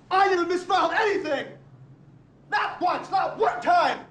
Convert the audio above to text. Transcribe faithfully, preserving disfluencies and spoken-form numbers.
I never misspelled anything! Not once, not one time!